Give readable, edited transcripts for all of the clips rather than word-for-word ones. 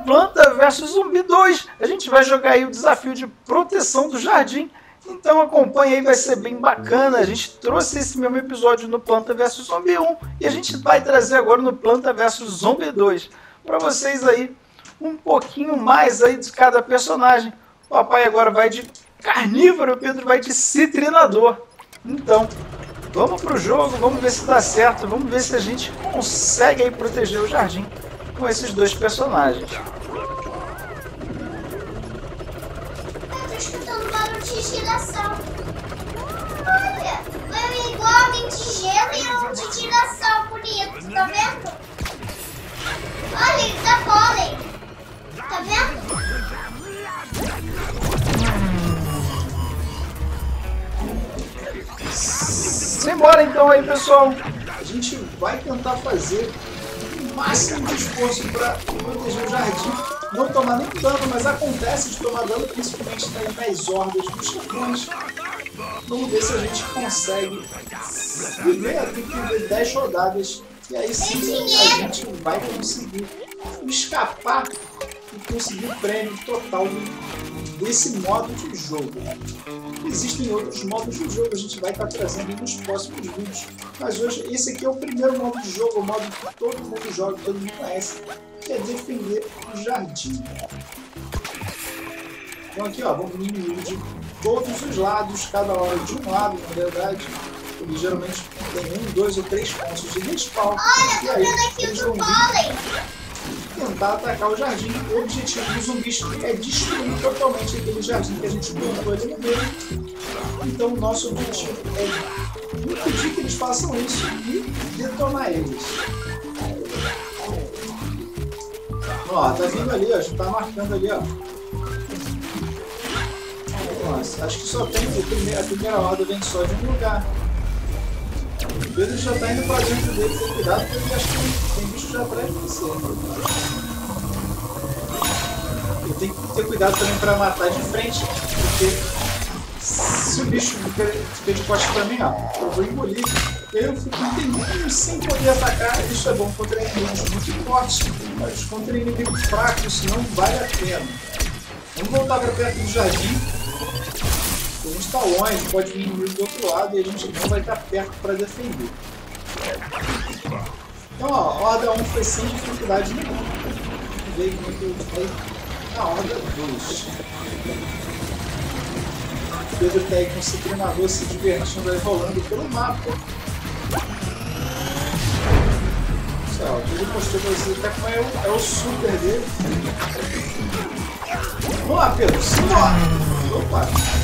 Planta vs Zumbi 2. A gente vai jogar aí o desafio de proteção do jardim. Então acompanha aí, vai ser bem bacana. A gente trouxe esse mesmo episódio no Planta vs Zumbi 1 e a gente vai trazer agora no Planta vs Zumbi 2 para vocês aí um pouquinho mais aí de cada personagem. O papai agora vai de carnívoro, o Pedro vai de citrinador. Então, vamos pro jogo, vamos ver se dá certo, vamos ver se a gente consegue aí proteger o jardim com esses dois personagens. Escutando barulho de girassol. Olha, é igual alguém de gelo e um de girassol bonito, tá vendo? Olha, ele dá pólen. Tá vendo? Simbora então aí, pessoal. A gente vai tentar fazer o máximo de esforço para proteger o jardim. Não tomar nem dano, mas acontece de tomar dano, principalmente nas hordas dos chefões. Vamos ver se a gente consegue viver aqui por 10 rodadas. E aí sim a gente vai conseguir escapar e conseguir o prêmio total desse modo de jogo. Existem outros modos de jogo, a gente vai estar trazendo nos próximos vídeos. Mas hoje esse aqui é o primeiro modo de jogo, o modo que todo mundo joga, todo mundo conhece, que é defender o jardim. Então aqui ó, vamos diminuir de todos os lados, cada hora de um lado, na verdade. Ele geralmente tem 1, 2 ou 3 pontos de respawn. Olha, e tô aí vendo aqui eles o vão pólen. tentar atacar o jardim. O objetivo dos zumbis é destruir totalmente aquele jardim que a gente plantou ali no meio. Então o nosso objetivo é impedir que eles façam isso e detonar eles. Ó, tá vindo ali, ó, já tá marcando ali, ó. Nossa, acho que só tem a primeira roda vem só de um lugar. O Pedro já tá indo pra dentro dele, tem cuidado porque ele acha que tem bicho já atrás de você. Eu tenho que ter cuidado também pra matar de frente, porque se o bicho fica de costas pra mim, ó, eu vou engolir. Eu fico um tempinho sem poder atacar. Isso é bom contra inimigos muito fortes, mas contra inimigos fracos isso não vale a pena. Vamos voltar para perto do jardim. A gente está longe, pode vir inimigo do outro lado e a gente não vai estar perto para defender. Então, ó, a horda 1 foi sem dificuldade nenhuma. Veio como é que eu falei na horda 2. O Pedro tá aí com o citrinador se divertindo aí rolando pelo mapa. O Pedro mostrou pra você até como é o super dele. Vamos lá, Pedro, simbora! Opa!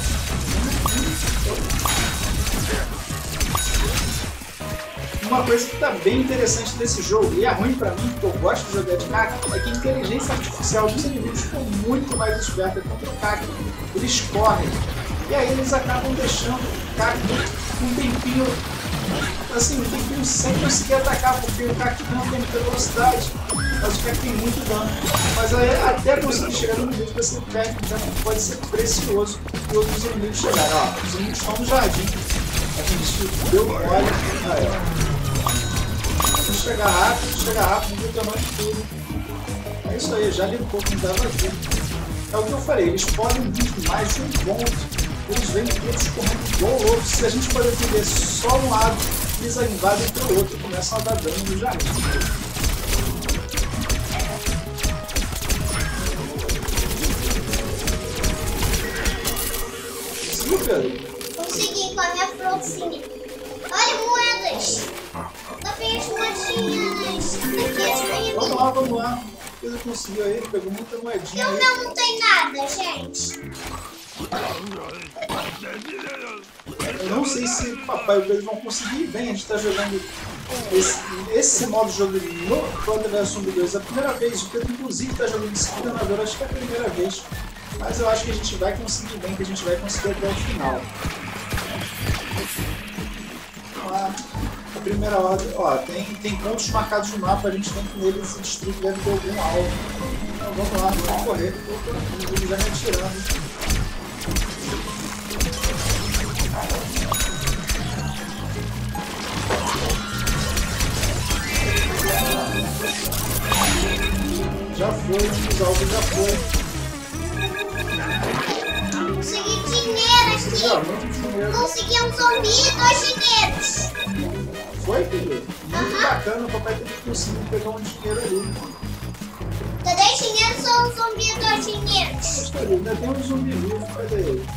Uma coisa que está bem interessante desse jogo, e é ruim pra mim, porque eu gosto de jogar de Cacto, é que a inteligência artificial dos inimigos ficou muito mais esperta contra o Cacto. Eles correm, e aí eles acabam deixando o Cacto um tempinho, assim, um tempinho sem conseguir atacar, porque o Cacto não tem muita velocidade, mas o Cacto tem muito dano. Mas aí, até conseguir chegar no inimigo com esse Cacto já pode ser precioso e outros inimigos chegarem. Ó, os inimigos estão no jardim, a gente deu mole, chegar rápido, detonando tudo. É isso aí, já limpou quem estava aqui. É o que eu falei, eles podem vir mais de um ponto. Eles vêm todos correndo igual loucos. Se a gente for defender só um lado, eles invadem pelo outro e começam a dar dano no jardim. Conseguiu, Pedro? Consegui com a minha frontinha. Olha, moedas! Lá vem as moedinhas. Aqui as moedinhas. Vamos lá. Pedro conseguiu aí, ele pegou muita moedinha. O meu não tem nada, gente. Eu não sei se o papai e o Pedro vão conseguir ir bem. A gente está jogando esse modo de jogo no Planta vs Zumbi 2 é a primeira vez. O Pedro, inclusive, está jogando esse treinador, acho que é a primeira vez. Mas eu acho que a gente vai conseguir bem, que a gente vai conseguir até o final. Vamos lá. A primeira ordem, ó, tem pontos marcados no mapa, a gente tem que neles se destruir, deve ter algum alvo. Então vamos lá, vamos correr. Ele já me atirando. Já foi. os alvos já foi. Consegui dinheiro aqui. Muito dinheiro. Consegui um zumbi e 2 dinheiros. Foi, querido? Muito bacana, o papai teve que conseguir pegar um dinheiro ali. Tá 10 dinheiros ou um zumbi e 2 dinheiros? Poxa, ainda tem um zumbi vivo, cadê ele?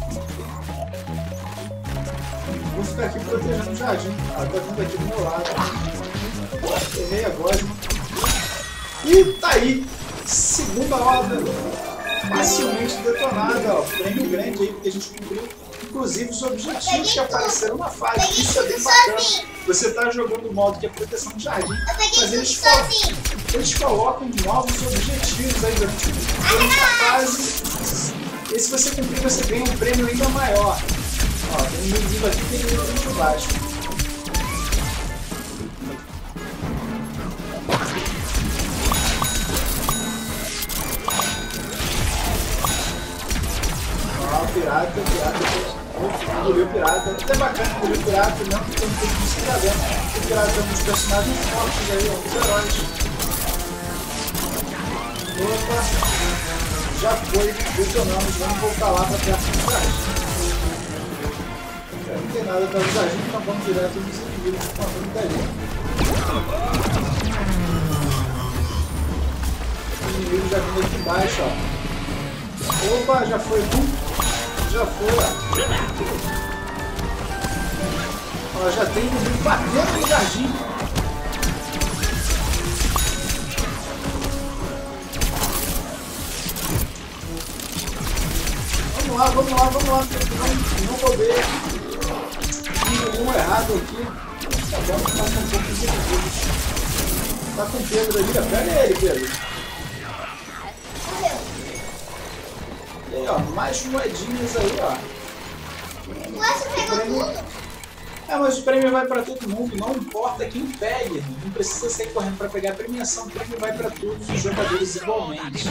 Vou ficar aqui protegendo o jardim. Ah, tá vindo aqui do meu lado. Errei agora. E tá aí. Segunda horda. Facilmente detonada, ó. Prêmio grande aí, porque a gente cumpriu, inclusive, os objetivos que apareceram na fase. Isso é bem bacana. Você tá jogando o modo que é proteção de jardim. Mas eles colocam novos objetivos aí durante a fase. E se você cumprir, você ganha um prêmio ainda maior. Ó, tem um inimigo aqui, tem um inimigo aqui embaixo. Ó, pirata. Engoliu o pirata. É bacana engolir o pirata, não, porque não tem que ficar vendo. O pirata é um dos personagens fortes aí, um dos heróis. Opa! Já foi, detonamos, vamos voltar lá para perto do jardim. Não tem nada para o jardim, então vamos direto nos inimigos com a frente dali. O inimigo já vindo aqui embaixo, ó. Opa, já foi um. Já foi, ó. Ó, já tem inimigo batendo no jardim. Vamos lá. Não roubei. Fiz um errado aqui. Tá bom, tá com um pouco de inimigos. Tá com o Pedro ali, ó. Pega ele, Pedro. E aí, ó, mais moedinhas aí, ó. Ué, você pegou tudo? É, mas o prêmio vai pra todo mundo, não importa quem pegue. Não precisa sair correndo pra pegar a premiação, o prêmio vai pra todos os jogadores igualmente.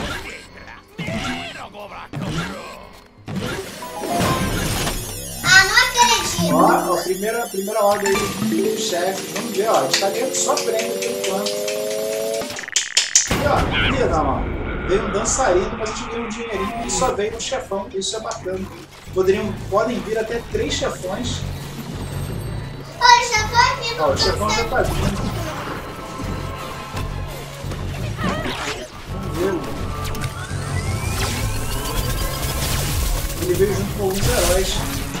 Ah, não acredito. Ó, a primeira ordem aí do chefe. Vamos ver, ó. A gente tá ganhando só prêmio por enquanto. E ó, aqui não, ó. Veio um dançarino, mas a gente ganhou um dinheirinho e só veio no chefão. Isso é bacana. Podem vir até 3 chefões. Olha, já vai vindo. Ó, o chefão já tá vindo. Vamos ver. Ele veio junto com alguns heróis.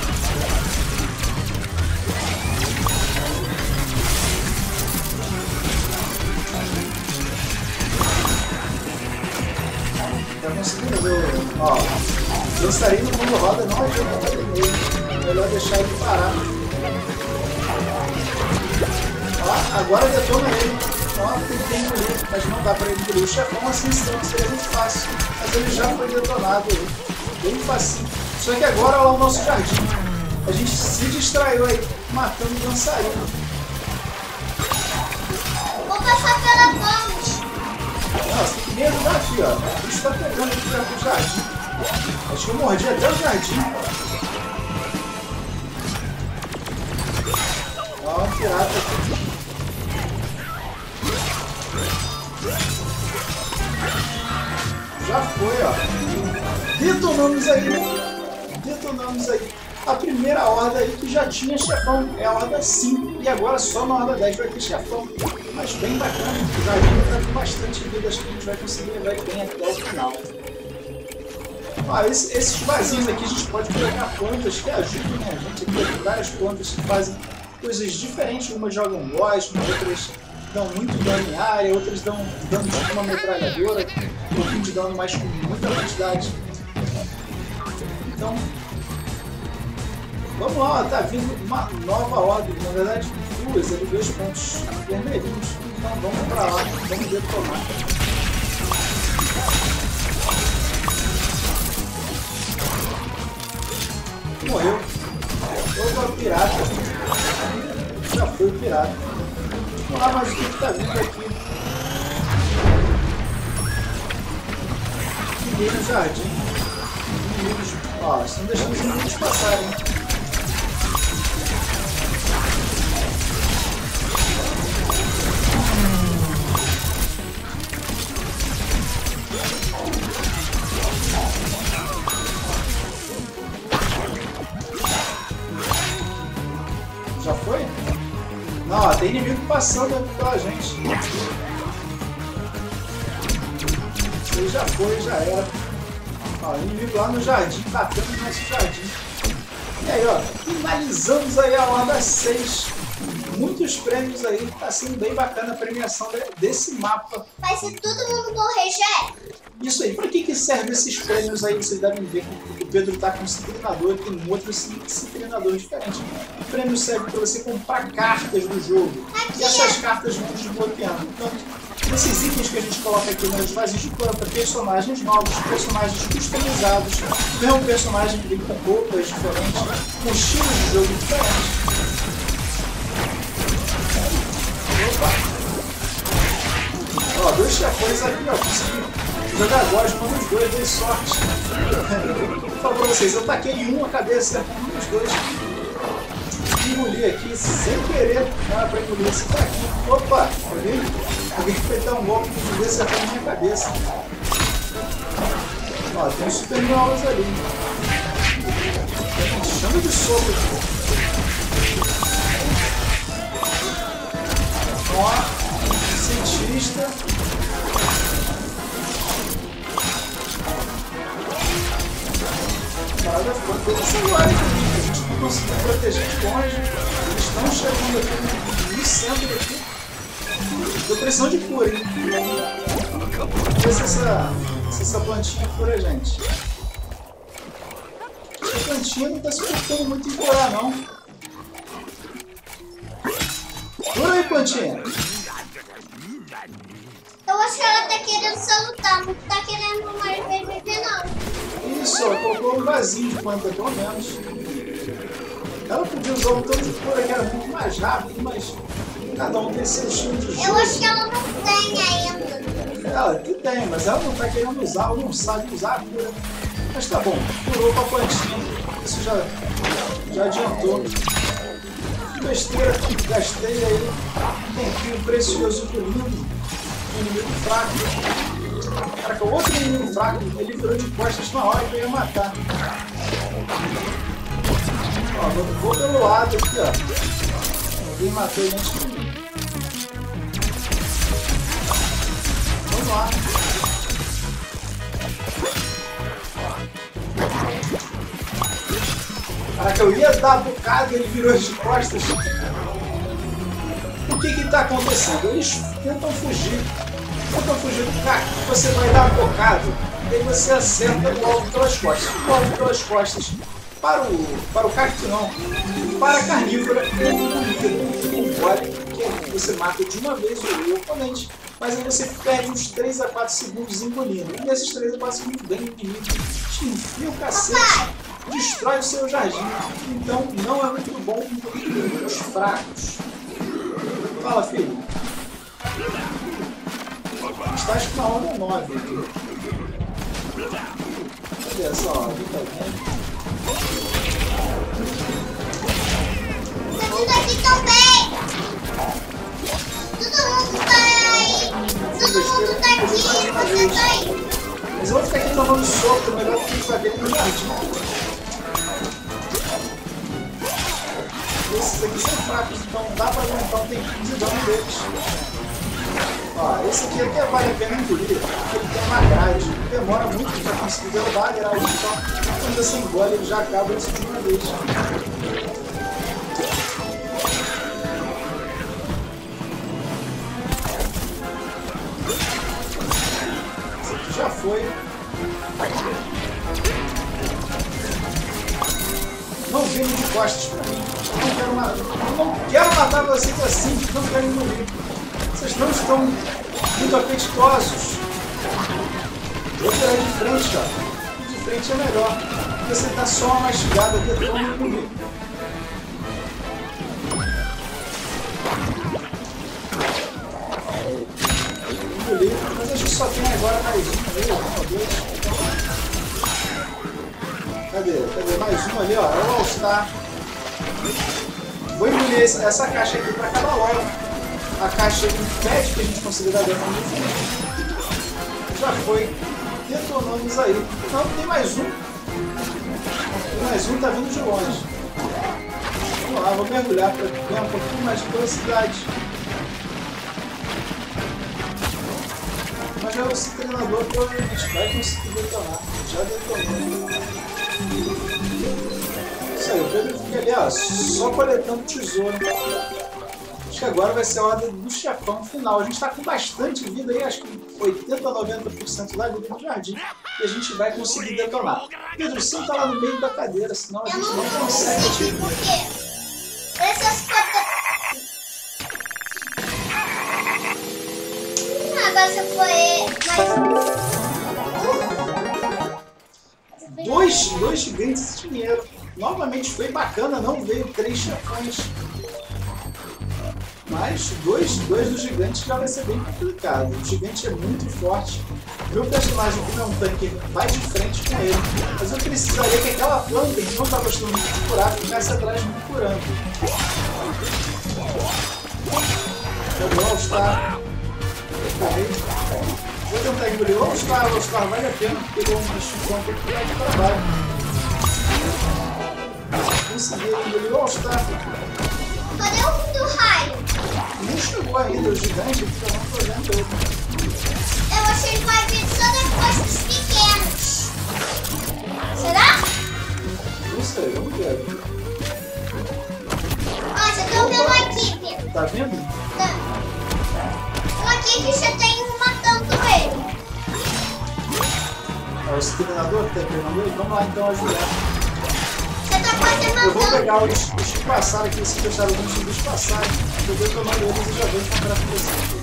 Tá conseguindo ver? Ó, dançarino quando roda não adianta bater nele. É melhor deixar ele parar. Ó, agora detona ele. Ó, tem engolir, mas não dá pra ele engolir. O chefão assim seria muito fácil. Mas ele já foi detonado aí. Bem facinho. Só que agora olha lá o nosso jardim. A gente se distraiu aí, matando o dançarino. Vou passar pela ponte. Nossa, tem que me ajudar aqui, ó. A gente tá pegando aqui perto do jardim. Acho que eu mordi até o jardim. Ó, um pirata aqui. Já foi, ó. Detonamos aí. A primeira horda aí que já tinha chefão. É a horda 5. E agora só na horda 10 vai ter chefão. Mas bem bacana. O jardim tá com bastante vida. Acho que a gente vai conseguir levar ele bem até o final. Ó, esses vasinhos aqui a gente pode colocar plantas que ajudam, né? A gente aqui tem várias plantas que fazem coisas diferentes. Umas jogam boss, outras dão muito dano em área, outras dão dano de uma metralhadora, um pouquinho de dano, mas com muita quantidade. Então, vamos lá, ó, tá vindo uma nova ordem, na verdade duas, ali 2 pontos vermelhinhos. Então vamos pra lá, vamos detonar. Morreu. Opa, pirata. Já foi o pirata. Vamos lá, mas o que tá vindo aqui? Ninguém no jardim. Inimigos. Ó, estão deixando os inimigos passarem. Já foi? Não, ó, tem inimigo passando aqui pela gente. Isso aí já foi, já era. Ó, inimigo lá no jardim, batendo no nosso jardim. E aí, ó, finalizamos aí a Horda 6. Muitos prêmios aí, tá sendo bem bacana a premiação desse mapa. Mas se todo mundo morrer, já é. Isso aí, pra que servem esses prêmios aí? Vocês devem ver que o Pedro tá com um citrinador e tem um outro citrinador diferente. O prêmio serve para você comprar cartas do jogo. Aqui, e essas cartas vão desbloqueando. Então, esses itens que a gente coloca aqui nas vasilhas de planta, personagens novos, personagens customizados, mesmo personagem que vem com roupas diferentes, com estilos de jogo diferentes. Opa! Ó, 2 chefões aqui, ó, consegui jogar agora, mano, os dois, dei sorte. Por favor, vocês, eu taquei em uma cabeça, um dos dois. Engoli aqui, sem querer, pra engolir esse daqui. Opa, alguém foi dar um golpe de poder acertar na minha cabeça. Ó, tem uns super novos ali. Chama de soco aqui. Ó. Cientista. Parada ficou pelo celular aqui. A gente não conseguiu proteger de longe. Eles estão chegando aqui no centro aqui. Tô precisando de cura, hein? Vamos ver se essa plantinha cura a gente. Essa plantinha não tá se preocupando muito em curar, não. Cura aí, plantinha. Eu acho que ela tá querendo salutar, não tá querendo mais beber, não. Isso, ela colocou um vasinho de planta, pelo menos. Ela podia usar um tanto de cura que era muito mais rápido, mas cada um tem seu estilo de jogo. Eu acho que ela não tem ainda. Ela que tem, mas ela não tá querendo usar, ela não sabe usar a cura. Mas tá bom, curou com a plantinha. Isso já adiantou. Que besteira, gastei aí um tempinho precioso lindo. Inimigo fraco. Caraca, o outro inimigo fraco, ele virou de costas na hora que eu ia matar. Ó, vou pelo lado aqui, ó. Alguém matou ele antes de mim. Vamos lá. Caraca, eu ia dar a bocada e ele virou de costas. O que está acontecendo? Eles tentam fugir do cacto. Você vai dar a bocada e aí você acerta logo pelas costas. Logo pelas costas. Para o cacto não. Para a carnívora é um gole que você mata de uma vez o oponente. Mas aí você perde uns 3 a 4 segundos engolindo. E nesses 3 a 4 segundos vem o inimigo, te enfia o cacete, destrói o seu jardim. Então não é muito bom engolir os fracos. Fala, filho. Estás com a onda 9 aqui. Olha só, aqui tá vendo. Tudo aqui também. Todo mundo tá aí. Todo mundo tá aqui. Você tá aí. Mas eu vou ficar aqui tomando soco, melhor que isso aqui no jardim. Esses aqui são fracos, então dá pra aguentar um tempinho de dano deles. Ó, esse aqui até vale a pena engolir, porque ele tem uma grade. Demora muito pra conseguir derrubar a grade, então quando você engole ele já acaba isso de uma vez. Esse aqui já foi. Não vem de costas pra mim. Eu não quero matar vocês assim, não quero engolir. Vocês não estão muito apetitosos. Vou tirar de frente, ó. De frente é melhor. Porque você tá só uma mastigada aqui, é tão engolir. Engolir, mas acho que só tem agora mais um ou dois. Cadê? Mais um ali, ó. É o All-Star. Vou engolir essa caixa aqui para acabar logo. A caixa impede que a gente consiga dar dano no fundo. Já foi. Detonamos aí. Não, tem mais um. Tem mais um, tá vindo de longe. Vamos lá. vou mergulhar para ganhar um pouquinho mais de velocidade. Mas já esse treinador provavelmente vai conseguir detonar. Já detonou. Isso aí, o Pedro fica ali, ó, só coletando tesouro. Acho que agora vai ser a hora do chefão final. A gente está com bastante vida aí, acho que 80 a 90% da vida no jardim. E a gente vai conseguir detonar. Pedro, senta lá no meio da cadeira, senão a gente não consegue. Por quê? Essas coisas. Agora você foi mais. Dois gigantes de dinheiro. Novamente foi bacana, não veio 3 chefões. Mas dois dos gigantes já vai ser bem complicado. O gigante é muito forte. Meu personagem, como é um tanque, vai de frente com ele. Mas eu precisaria que aquela planta que não está gostando muito de curar ficasse atrás me curando. O All-Star. Vou tentar engolir o All-Star vale a pena, porque ele é um bicho que um pouco de trabalho. Consegui engolir o All-Star. Cadê o do raio? Não chegou ainda, o gigante, eu não tô vendo ele. Eu achei que vai vir só depois dos pequenos. Será? Não sei, vamos ver. Ó, já tô vendo aqui, Pedro. Tá vendo? Tá. Aqui que já tem um matando ele. É o treinador que tá treinando ele? Vamos lá então ajudar. Você tá quase Eu vou matando. pegar os que passaram aqui, se deixaram alguns dos passarem. Eu vou tomar eles e já vou encontrar com você.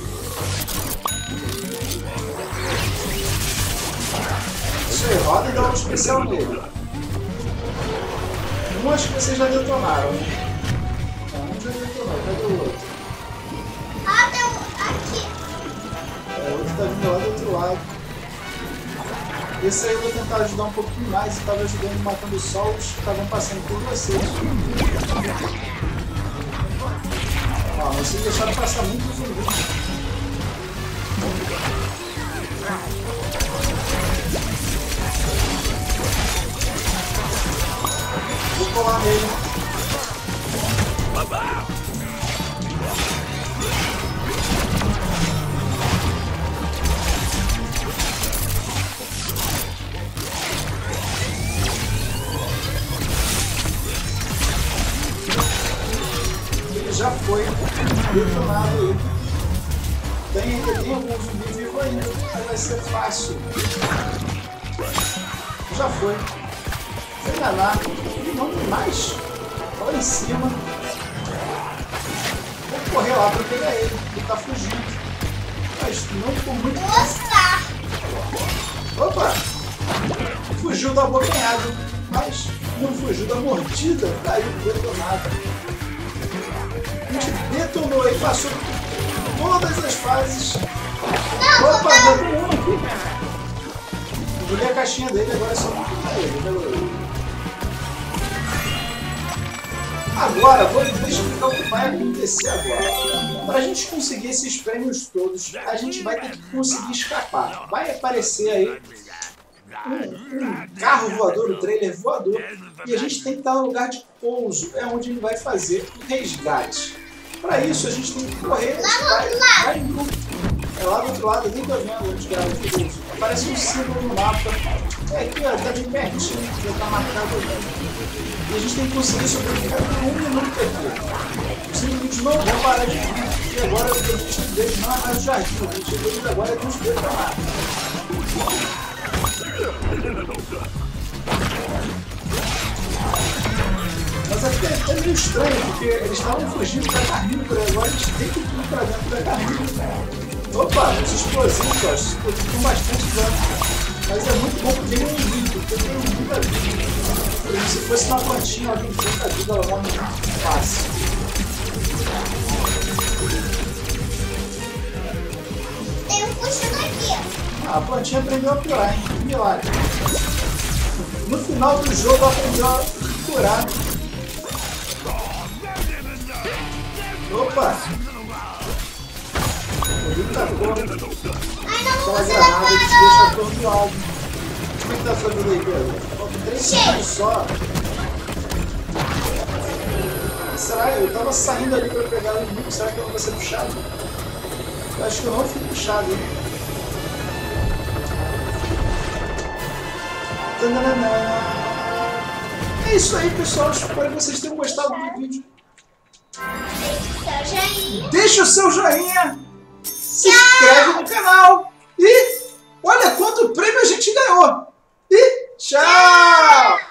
Isso aí, roda e dá um especial nele. Um acho que vocês já detonaram, né? Um já detonou, cadê o outro? Ah, tem um aqui. O outro tá vindo lá do outro lado. Esse aí eu vou tentar ajudar um pouquinho mais. Eu estava ajudando matando só os que estavam passando por vocês. Ó, vocês deixaram passar muito zumbi. Vou colar nele. Ele já foi detonado aí. Tem algum zumbi vivo ainda, mas vai ser fácil. Já foi. Sem enganar. Não tem mais. Lá em cima. Vou correr lá para pegar ele. Ele tá fugindo. Mas não por muito. Mostrar. Opa! Fugiu da bocanhada. Mas não fugiu da mordida. Caiu detonado. A gente detonou e passou todas as fases. Não, Opa, não. já tem um aqui. Engoli a caixinha dele, agora é só não ficar ele. Agora, vou explicar o que vai acontecer agora. Para a gente conseguir esses prêmios todos, a gente vai ter que conseguir escapar. Vai aparecer aí um carro voador, um trailer voador, e a gente tem que estar no lugar de pouso, é onde ele vai fazer o resgate. Para isso, a gente tem que correr. Lá do outro lado. É lá do outro lado, nem tô vendo onde que é o pouso. Aparece um símbolo no mapa. É aqui, ó, tá bem pertinho, já tá marcado aqui. E a gente tem que conseguir sobreviver por 1 minuto aqui. Os inimigos não vão parar de vir. E agora o objetivo deles não é mais o jardim. O objetivo deles agora é nos detonar. Mas é meio estranho, porque eles estavam fugindo da carnívora. Agora a gente tem que ir pra dentro da carnívora. Opa, os explosivos, ó. Os explosivos com bastante dano. Mas é muito bom porque ele é um vídeo, porque eu tenho muita vida. Se fosse uma plantinha, ela tem tanta vida, ela morre muito fácil. Tem um puxando aqui. A plantinha aprendeu a curar, hein? Que milagre. No final do jogo, ela aprendeu a curar. Opa! O Rico tá bom. Ai, não, Aquela você granada vai que te deixa atordoado. Como é que tá a sua vida aí, Pedro? Faltam 3 segundos só. Será? Eu tava saindo ali pra pegar o inimigo. Será que eu não vou ser puxado? Eu acho que eu não fui puxado, hein? É isso aí, pessoal. Espero que vocês tenham gostado do vídeo. Deixa o seu joinha. Se inscreve no canal. E olha quanto prêmio a gente ganhou. E tchau!